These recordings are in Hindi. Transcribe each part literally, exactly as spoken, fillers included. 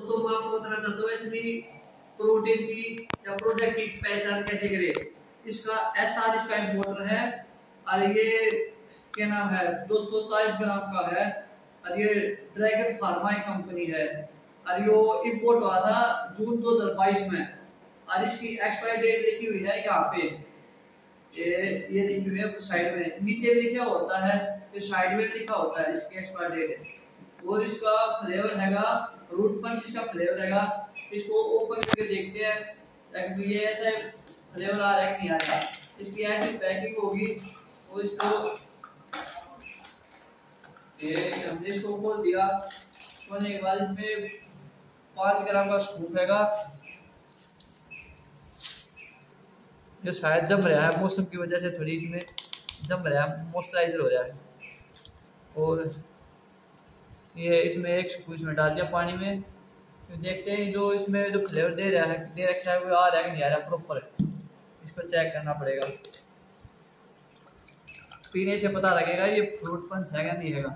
दोस्तों मैं आपको बताना चाहता हूँ इसमें प्रोटीन की या प्रोडक्ट की पहचान कैसे करें। इसका एस आर इसका इम्पोर्टर है और ये क्या नाम है दो सौ चालीस ग्राम का है और ये ड्रैगन फार्मा कंपनी है और ये इम्पोर्ट हुआ था जून दो हज़ार बाईस में और इसकी एक्सपायरी डेट लिखी हुई है यहाँ पे, ये ये लिखी हुई है साइड में, नीचे भी लिखा होता है, ये साइड में लिखा होता है इसकी एक्सपायरी डेट। और इसका फ्लेवर हैगा रूट पंच, इसका फ्लेवर हैगा। इसको ओपन करके देखते हैं तो ये ऐसा फ्लेवर आ रहा है कि नहीं आ रहा। इसकी ऐसी पैकिंग होगी और इसको ये हमने इसको खोल दिया, खोलने के बाद इसमें पाँच ग्राम का स्कूप हैगा। ये शायद जम रहा है, मौसम की वजह से थोड़ी इसमें जम रहा है, मॉइस्चराइजर हो रहा है। और ये इसमें एक स्कूप इसमें डाल दिया पानी में, तो देखते हैं जो इसमें जो फ्लेवर दे रहा है दे रखा है वो आ रहा है कि नहीं आ रहा प्रॉपर, इसको चेक करना पड़ेगा। पीने से पता लगेगा ये फ्रूट पंच है या नहीं हैगा।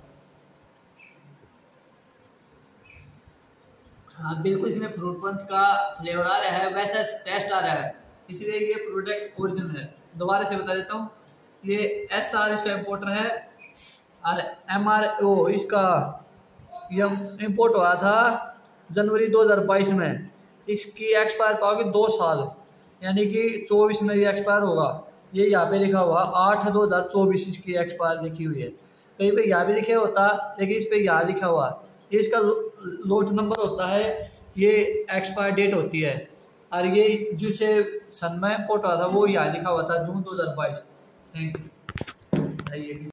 हाँ बिल्कुल इसमें फ्रूट पंच का फ्लेवर आ रहा है, वैसा टेस्ट आ रहा है, इसलिए ये प्रोडक्ट ओरिजिनल है। दोबारा से बता देता हूँ, ये एस आर इसका इम्पोर्टर है और एम आर ओ इसका ये इम्पोर्ट हुआ था जनवरी दो हज़ार बाईस में। इसकी एक्सपायर पाओगे दो साल, यानी कि चौबीस में ये एक्सपायर होगा। ये यहाँ पे लिखा हुआ आठ दो हज़ार चौबीस इसकी एक्सपायर लिखी हुई है। कहीं पे यहाँ भी लिखे होता लेकिन इस पे यहाँ लिखा हुआ, ये इसका लॉट नंबर होता है, ये एक्सपायर डेट होती है। और ये जिसे सन में इम्पोर्ट हुआ था वो यहाँ लिखा हुआ था जून दो हज़ार बाईस। Thank you.